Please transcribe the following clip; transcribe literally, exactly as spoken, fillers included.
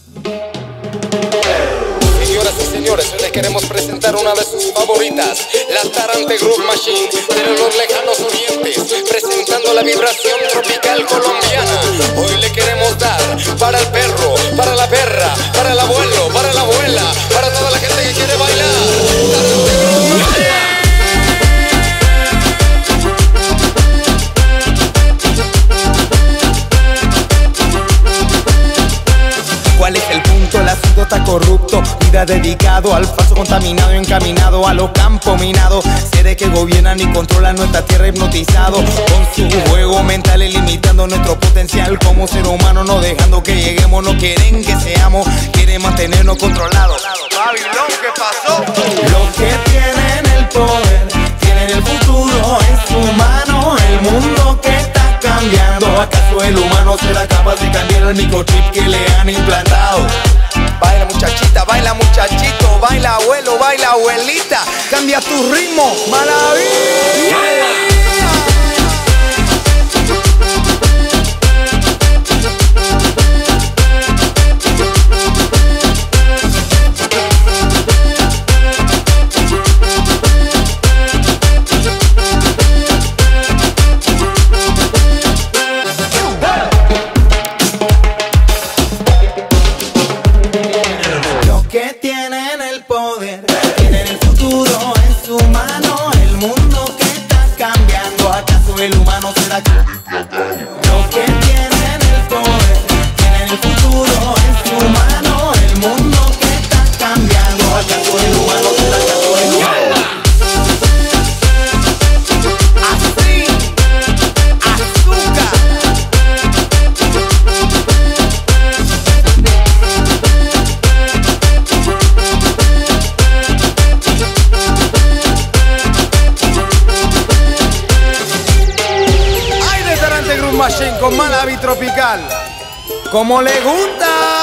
Señoras y señores, les queremos presentar una de sus favoritas, la Tarante Groove Machine, de los lejanos orientes, presentando la vibración tropical colombiana. Hoy le queremos dar para el perro, para la perra, para el abuelo, para la abuela, para toda la gente que quiere bailar. Tarante Groove Machine. ¿Cuál es el punto? El asunto está corrupto. Vida dedicado al falso contaminado, encaminado a los campos minados. Seres que gobiernan y controlan nuestra tierra hipnotizado con su juego mental, limitando nuestro potencial como ser humano, no dejando que lleguemos. No quieren que seamos, quieren mantenernos controlados. Babilón, ¿qué pasó? Los que tienen el poder tienen el futuro en su mano. El mundo que está cambiando, ¿acaso el humano será capaz de cambiar el microchip que le han implantado? Baila muchachita, baila muchachito, baila abuelo, baila abuelita. Cambia tu ritmo, maravilla. Que tienen el poder, tienen el futuro en su mano. El mundo que está cambiando, ¿acaso el humano será que? Los que tienen el poder, tienen el futuro en su mano. El mundo que está cambiando, ¿acaso el humano será que? Así, azúcar. Machine con Malavi Tropical, como le gusta.